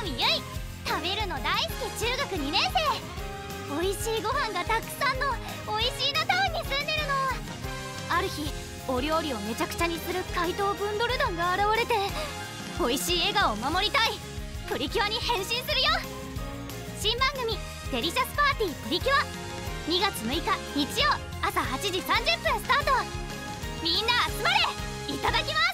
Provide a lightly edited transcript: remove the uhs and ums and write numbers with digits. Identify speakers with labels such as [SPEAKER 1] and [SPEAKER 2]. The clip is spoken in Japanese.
[SPEAKER 1] 海ゆい、食べるの大好き中学2年生。美味しいご飯がたくさんの美味しいなタウンに住んでるの。ある日お料理をめちゃくちゃにする怪盗ブンドル団が現れて、美味しい笑顔を守りたいプリキュアに変身するよ。新番組「デリシャスパーティープリキュア」2月6日日曜朝8時30分スタート。みんな集まれ。いただきます。